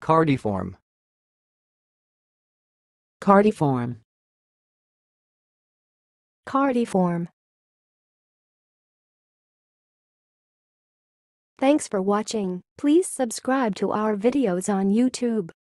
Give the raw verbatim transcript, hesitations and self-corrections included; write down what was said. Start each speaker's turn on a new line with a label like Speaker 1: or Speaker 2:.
Speaker 1: Cardiform.
Speaker 2: Cardiform.
Speaker 3: Cardiform. Thanks for watching. Please subscribe to our videos on YouTube.